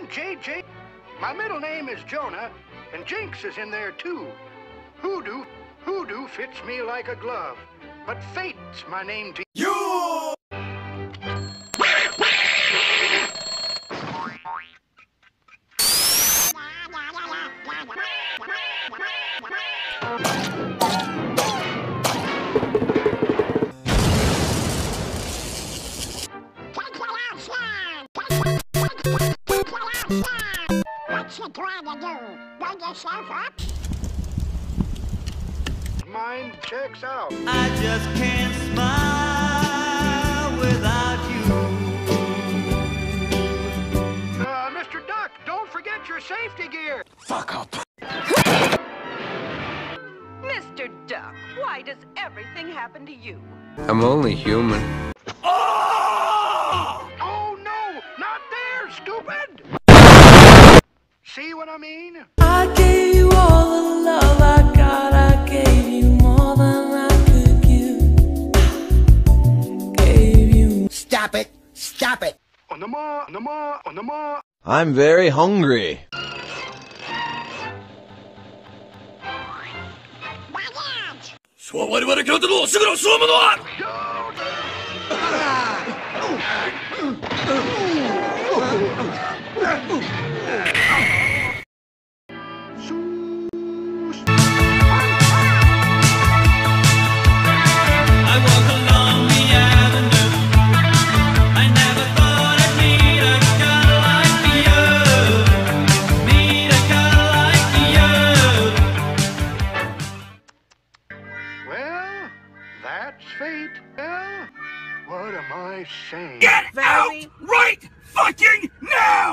I'm JJ. My middle name is Jonah, and Jinx is in there too. Hoodoo fits me like a glove, but Fate's my name to you. What you trying to do? Bring yourself up? Mine checks out. I just can't smile without you. Mr. Duck, don't forget your safety gear. Fuck up. Mr. Duck, why does everything happen to you? I'm only human. Oh no, not there, stupid! See what I mean? I gave you all the love I got. I gave you more than I could give. Gave you. Stop it! Stop it! On the ma. I'm very hungry. I walk along the avenue. I never thought I'd meet a girl like you. Meet a girl like you. Well, that's fate. Well, what am I saying? Get out right fucking now!